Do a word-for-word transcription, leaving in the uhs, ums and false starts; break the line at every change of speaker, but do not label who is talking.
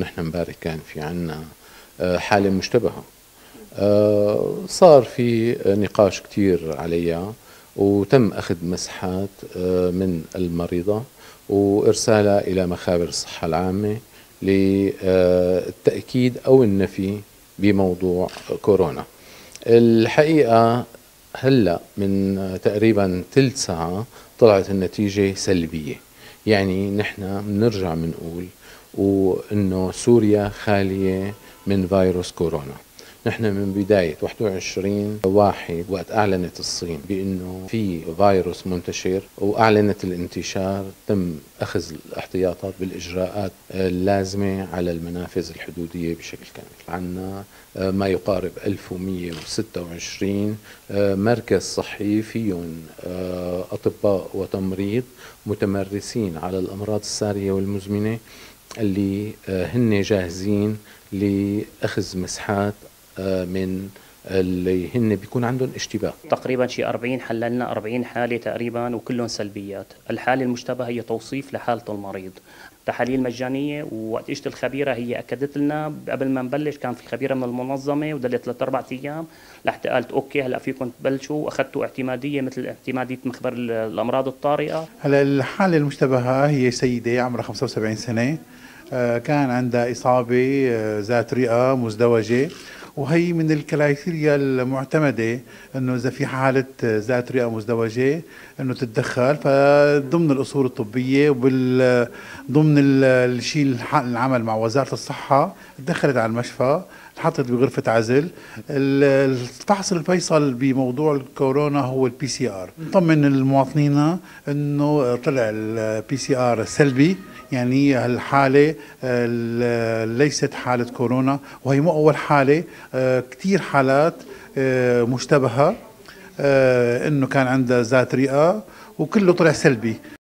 ونحن امبارح كان في عنا حالة مشتبهة. صار في نقاش كتير عليها، وتم أخذ مسحات من المريضة وإرسالها إلى مخابر الصحة العامة للتأكيد أو النفي بموضوع كورونا. الحقيقة هلأ من تقريبا ثلث ساعة طلعت النتيجة سلبية، يعني نحن بنرجع بنقول وإنه سوريا خالية من فيروس كورونا. نحن من بداية واحد وعشرين واحد وقت أعلنت الصين بأنه في فيروس منتشر وأعلنت الانتشار، تم أخذ الاحتياطات بالإجراءات اللازمة على المنافذ الحدودية بشكل كامل. عنا ما يقارب ألف ومئة وستة وعشرين مركز صحي فيهم أطباء وتمريض متمرسين على الأمراض السارية والمزمنة اللي هن جاهزين لأخذ مسحات من اللي هن بيكون عندهم اشتباه.
تقريبا شي أربعين حللنا أربعين حالة تقريبا وكلهم سلبيات. الحالة المشتبهة هي توصيف لحالة المريض، تحاليل مجانية، ووقت اجت الخبيرة هي أكدت لنا قبل ما نبلش. كان في خبيرة من المنظمة ودلت ثلاث أربع أيام لحتى قالت أوكي هلا فيكم تبلشوا، وأخذتوا اعتمادية مثل اعتمادية مخبر الأمراض الطارئة.
هلا الحالة المشتبهة هي سيدة عمرها خمسة وسبعين سنة، كان عندها إصابة ذات رئة مزدوجة، وهي من الكرايتيريا المعتمدة انه اذا في حالة ذات رئة مزدوجة انه تتدخل، فضمن الاصول الطبية وبال ضمن الشيء العمل مع وزارة الصحة تدخلت على المشفى، انحطت بغرفة عزل. الفحص الفيصل بموضوع الكورونا هو البي سي ار. نطمن المواطنين انه طلع البي سي ار سلبي، يعني هالحالة ليست حالة كورونا، وهي مو أول حالة، كتير حالات مشتبهة إنه كان عندها ذات رئة وكله طلع سلبي.